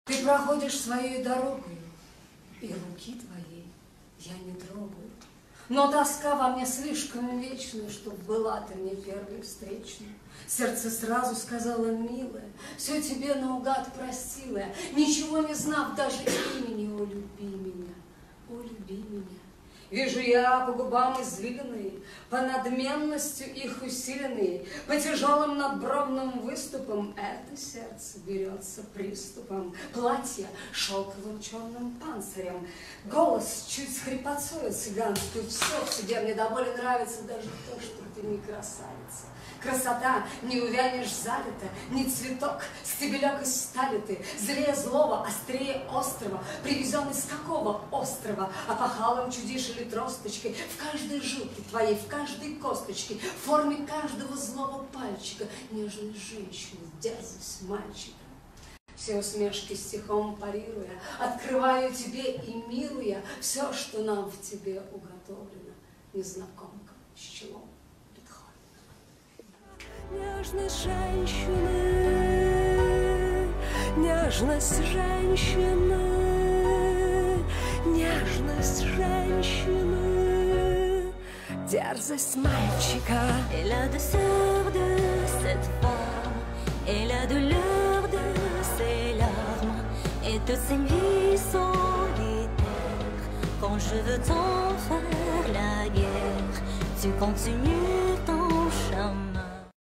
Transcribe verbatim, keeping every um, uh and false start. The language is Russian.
Ты проходишь своей дорогой, и руки твоей я не трогаю. Но тоска во мне слишком вечная, чтоб была ты мне первой встречной. Сердце сразу сказала: милая, все тебе наугад простилая, ничего не знав даже имени. О, люби меня, о, люби меня. Вижу я по губам извилины, по надменностью их усиленные, по тяжелым надбровным выступам это сердце берется приступом. Платье шелковым черным панцирем, голос чуть с хрипотцою цыганскую. Все в тебе мне до боли нравится, даже то, что ты не красавица. Красота, не увянешь залита, ни цветок, стебелек из стали ты, злее злого, острее острова, привезен из какого острова, опахалом чудишь или тросточкой, в каждой жилке твоей, в каждой косточке, в форме каждого злого пальчика, нежной женщины, дерзость мальчика. Все усмешки стихом парируя, открываю тебе и милуя все, что нам в тебе уготовлено, незнакомка с челом. Нежность женщины, нежность женщины, нежность женщины, дерзость мальчика. Et la douceur de cette femme, et la douleur de ses larmes, et toutes ces nuits solitaires, quand je veux t'en faire la guerre, tu continues ton chemin.